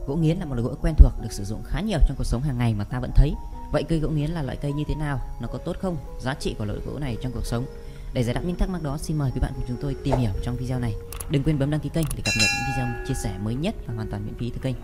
Gỗ nghiến là một loại gỗ quen thuộc được sử dụng khá nhiều trong cuộc sống hàng ngày mà ta vẫn thấy. Vậy cây gỗ nghiến là loại cây như thế nào? Nó có tốt không? Giá trị của loại gỗ này trong cuộc sống? Để giải đáp những thắc mắc đó, xin mời quý bạn cùng chúng tôi tìm hiểu trong video này. Đừng quên bấm đăng ký kênh để cập nhật những video chia sẻ mới nhất và hoàn toàn miễn phí từ kênh.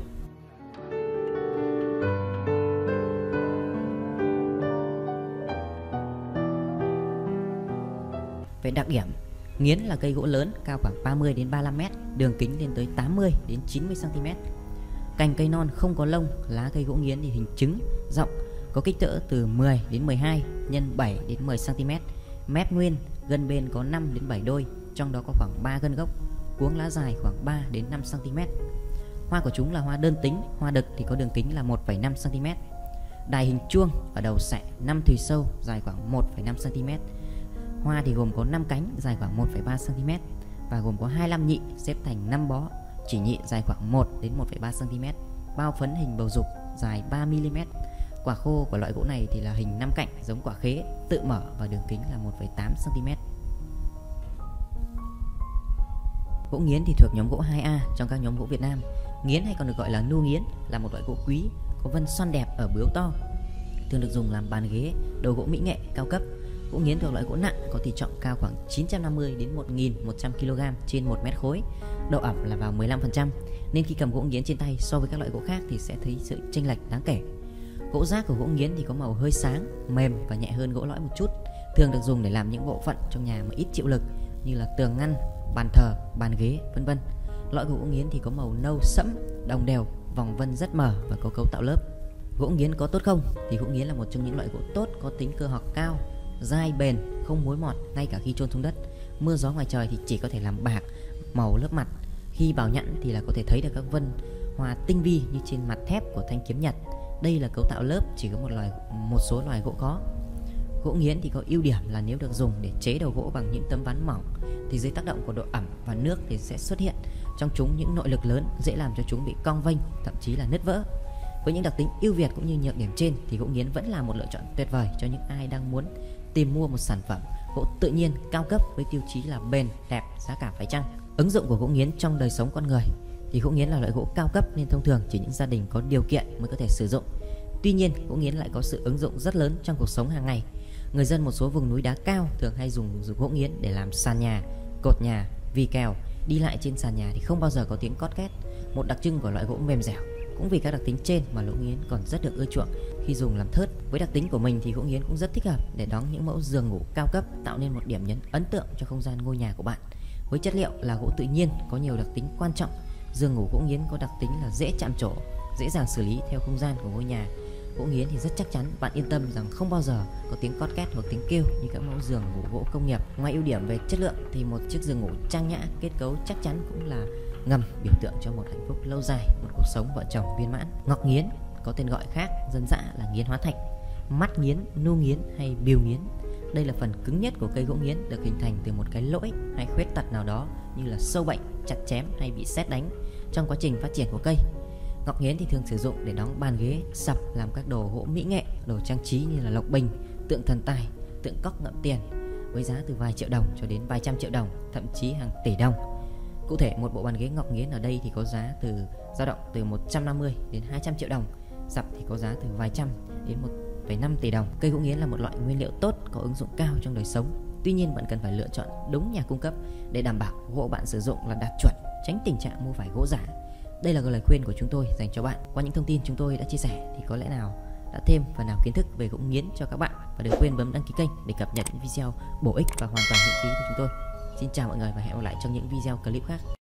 Về đặc điểm, nghiến là cây gỗ lớn, cao khoảng 30 đến 35 m, đường kính lên tới 80 đến 90 cm. Cành cây non không có lông, lá cây gỗ nghiến thì hình trứng, rộng, có kích cỡ từ 10 đến 12 x 7 đến 10 cm. Mép nguyên, gân bên có 5 đến 7 đôi, trong đó có khoảng 3 gân gốc. Cuống lá dài khoảng 3 đến 5 cm. Hoa của chúng là hoa đơn tính, hoa đực thì có đường kính là 1,5 cm. Đài hình chuông, ở đầu xẻ 5 thùy sâu, dài khoảng 1,5 cm. Hoa thì gồm có 5 cánh, dài khoảng 1,3 cm và gồm có 25 nhị xếp thành 5 bó, chỉ nhị dài khoảng 1 đến 1,3 cm. Bao phấn hình bầu dục, dài 3 mm. Quả khô của loại gỗ này thì là hình 5 cạnh, giống quả khế, tự mở và đường kính là 1,8 cm. Gỗ nghiến thì thuộc nhóm gỗ 2A trong các nhóm gỗ Việt Nam. Nghiến hay còn được gọi là nu nghiến là một loại gỗ quý, có vân xoăn đẹp ở bướu to, thường được dùng làm bàn ghế, đồ gỗ mỹ nghệ cao cấp. Gỗ nghiến thuộc loại gỗ nặng, có tỷ trọng cao khoảng 950 đến 1.100 kg trên 1 mét khối, độ ẩm là vào 15%, nên khi cầm gỗ nghiến trên tay so với các loại gỗ khác thì sẽ thấy sự chênh lệch đáng kể. Gỗ rác của gỗ nghiến thì có màu hơi sáng, mềm và nhẹ hơn gỗ lõi một chút, thường được dùng để làm những bộ phận trong nhà mà ít chịu lực như là tường ngăn, bàn thờ, bàn ghế, vân vân. Lõi của gỗ nghiến thì có màu nâu sẫm, đồng đều, vòng vân rất mờ và có cấu tạo lớp. Gỗ nghiến có tốt không? Thì gỗ nghiến là một trong những loại gỗ tốt, có tính cơ học cao, dai bền, không mối mọt ngay cả khi chôn xuống đất. Mưa gió ngoài trời thì chỉ có thể làm bạc màu lớp mặt. Khi bảo nhẵn thì là có thể thấy được các vân hoa tinh vi như trên mặt thép của thanh kiếm nhật. Đây là cấu tạo lớp chỉ có một số loài gỗ có. Gỗ nghiến thì có ưu điểm là nếu được dùng để chế đầu gỗ bằng những tấm ván mỏng thì dưới tác động của độ ẩm và nước thì sẽ xuất hiện trong chúng những nội lực lớn, dễ làm cho chúng bị cong vênh, thậm chí là nứt vỡ. Với những đặc tính ưu việt cũng như nhược điểm trên thì gỗ nghiến vẫn là một lựa chọn tuyệt vời cho những ai đang muốn tìm mua một sản phẩm gỗ tự nhiên cao cấp với tiêu chí là bền, đẹp, giá cả phải chăng. Ứng dụng của gỗ nghiến trong đời sống con người thì gỗ nghiến là loại gỗ cao cấp nên thông thường chỉ những gia đình có điều kiện mới có thể sử dụng. Tuy nhiên, gỗ nghiến lại có sự ứng dụng rất lớn trong cuộc sống hàng ngày. Người dân một số vùng núi đá cao thường hay dùng gỗ nghiến để làm sàn nhà, cột nhà, vì kèo. Đi lại trên sàn nhà thì không bao giờ có tiếng cót két, một đặc trưng của loại gỗ mềm dẻo. Cũng vì các đặc tính trên mà gỗ nghiến còn rất được ưa chuộng khi dùng làm thớt. Với đặc tính của mình thì gỗ nghiến cũng rất thích hợp để đóng những mẫu giường ngủ cao cấp, tạo nên một điểm nhấn ấn tượng cho không gian ngôi nhà của bạn. Với chất liệu là gỗ tự nhiên có nhiều đặc tính quan trọng, giường ngủ gỗ nghiến có đặc tính là dễ chạm trổ, dễ dàng xử lý theo không gian của ngôi nhà. Gỗ nghiến thì rất chắc chắn, bạn yên tâm rằng không bao giờ có tiếng cót két hoặc tiếng kêu như các mẫu giường ngủ gỗ công nghiệp. Ngoài ưu điểm về chất lượng thì một chiếc giường ngủ trang nhã, kết cấu chắc chắn cũng là ngầm biểu tượng cho một hạnh phúc lâu dài, một cuộc sống vợ chồng viên mãn. Ngọc nghiến có tên gọi khác dân dã là nghiến hóa thạch, mắt nghiến, nu nghiến hay biêu nghiến. Đây là phần cứng nhất của cây gỗ nghiến, được hình thành từ một cái lỗi hay khuyết tật nào đó như là sâu bệnh, chặt chém hay bị sét đánh trong quá trình phát triển của cây. Ngọc nghiến thì thường sử dụng để đóng bàn ghế, sập, làm các đồ gỗ mỹ nghệ, đồ trang trí như là lộc bình, tượng thần tài, tượng cóc ngậm tiền, với giá từ vài triệu đồng cho đến vài trăm triệu đồng, thậm chí hàng tỷ đồng. Cụ thể, một bộ bàn ghế ngọc nghiến ở đây thì có giá dao động từ 150 đến 200 triệu đồng, sập thì có giá từ vài trăm đến 1,5 tỷ đồng. Cây gỗ nghiến là một loại nguyên liệu tốt, có ứng dụng cao trong đời sống. Tuy nhiên, bạn cần phải lựa chọn đúng nhà cung cấp để đảm bảo gỗ bạn sử dụng là đạt chuẩn, tránh tình trạng mua phải gỗ giả. Đây là lời khuyên của chúng tôi dành cho bạn. Qua những thông tin chúng tôi đã chia sẻ thì có lẽ nào đã thêm phần nào kiến thức về gỗ nghiến cho các bạn. Và đừng quên bấm đăng ký kênh để cập nhật những video bổ ích và hoàn toàn miễn phí của chúng tôi. Xin chào mọi người và hẹn gặp lại trong những video clip khác.